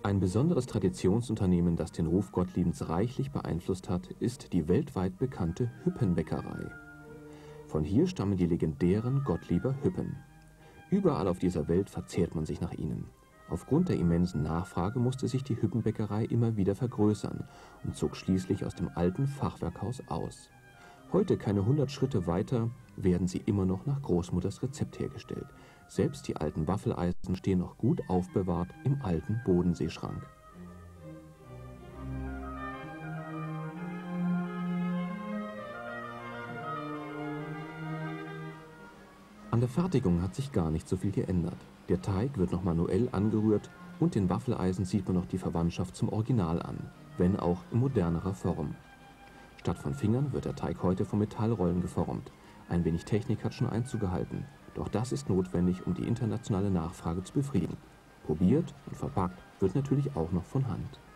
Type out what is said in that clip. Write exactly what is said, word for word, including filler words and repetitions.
Ein besonderes Traditionsunternehmen, das den Ruf Gottliebens reichlich beeinflusst hat, ist die weltweit bekannte Hüppenbäckerei. Von hier stammen die legendären Gottlieber Hüppen. Überall auf dieser Welt verzehrt man sich nach ihnen. Aufgrund der immensen Nachfrage musste sich die Hüppenbäckerei immer wieder vergrößern und zog schließlich aus dem alten Fachwerkhaus aus. Heute, keine hundert Schritte weiter, werden sie immer noch nach Großmutters Rezept hergestellt. Selbst die alten Waffeleisen stehen noch gut aufbewahrt im alten Bodenseeschrank. An der Fertigung hat sich gar nicht so viel geändert. Der Teig wird noch manuell angerührt und den Waffeleisen sieht man noch die Verwandtschaft zum Original an, wenn auch in modernerer Form. Statt von Fingern wird der Teig heute von Metallrollen geformt. Ein wenig Technik hat schon Einzug gehalten, doch das ist notwendig, um die internationale Nachfrage zu befriedigen. Probiert und verpackt wird natürlich auch noch von Hand.